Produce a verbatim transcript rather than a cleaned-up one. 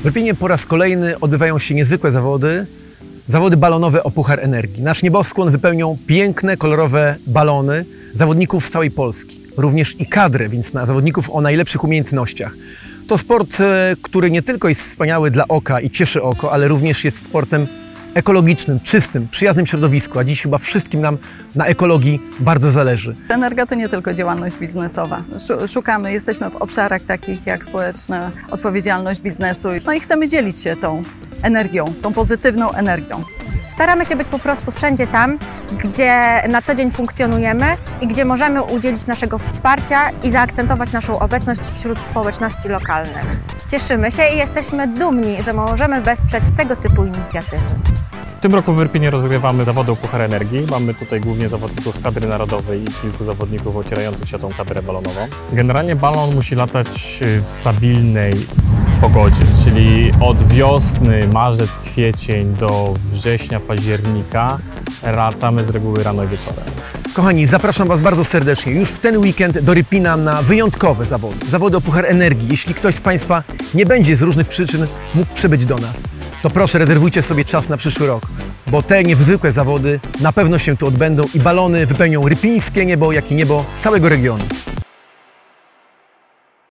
W Rypinie po raz kolejny odbywają się niezwykłe zawody, zawody balonowe o Puchar Energii. Nasz nieboskłon wypełnią piękne, kolorowe balony zawodników z całej Polski. Również i kadrę, więc na zawodników o najlepszych umiejętnościach. To sport, który nie tylko jest wspaniały dla oka i cieszy oko, ale również jest sportem ekologicznym, czystym, przyjaznym środowisku, a dziś chyba wszystkim nam na ekologii bardzo zależy. Energa to nie tylko działalność biznesowa. Szukamy, jesteśmy w obszarach takich jak społeczna odpowiedzialność biznesu, no i chcemy dzielić się tą energią, tą pozytywną energią. Staramy się być po prostu wszędzie tam, gdzie na co dzień funkcjonujemy i gdzie możemy udzielić naszego wsparcia i zaakcentować naszą obecność wśród społeczności lokalnych. Cieszymy się i jesteśmy dumni, że możemy wesprzeć tego typu inicjatywy. W tym roku w Irpinie rozgrywamy zawody o Puchar Energii. Mamy tutaj głównie zawodników z kadry narodowej i kilku zawodników ocierających się tą kadrę balonową. Generalnie balon musi latać w stabilnej pogodzie, czyli od wiosny, marzec, kwiecień do września, października latamy z reguły rano i wieczorem. Kochani, zapraszam Was bardzo serdecznie już w ten weekend do Rypina na wyjątkowe zawody. Zawody o Puchar Energii. Jeśli ktoś z Państwa nie będzie z różnych przyczyn mógł przybyć do nas, to proszę rezerwujcie sobie czas na przyszły rok, bo te niezwykłe zawody na pewno się tu odbędą i balony wypełnią rypińskie niebo, jak i niebo całego regionu.